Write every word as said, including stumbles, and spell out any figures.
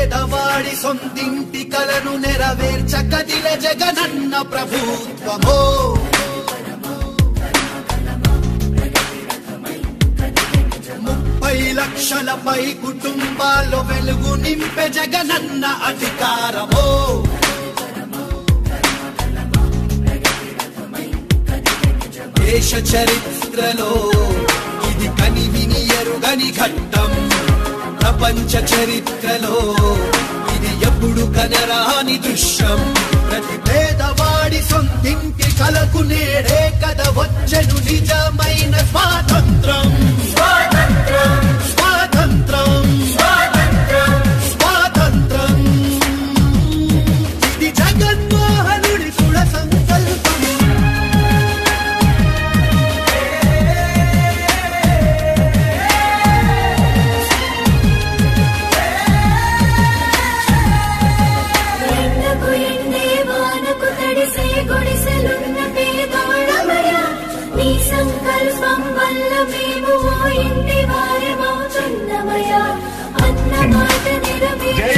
పేదవాడి సొంతింటి కలను నెరవేర్చ కదిలే జగనన్న ప్రభుత్వమో ముప్పై లక్షలపై కుటుంబాల్లో వెలుగు నింపే జగనన్న అధికారమో దేశ చరిత్రలో ఇది కని విని ఎరుగని ఘట్టం ప్రపంచ చరిత్రలో ఇది ఎప్పుడు కనరాని దృశ్యం ప్రతి పేదవాడి సొంతింటి కలకు నేడే కథ వచ్చెను నిజమైన స్వాతంత్రం స్వాతంత్రం స్వాతంత్రం స్వాతంత్రం ఇది జగన్మోహనుడి దృఢ సంకల్పం సంకల్పం వల్ల మేము ఇంటి వారమవుతున్నమయ్యా అన్న మాట నెరవేర్చు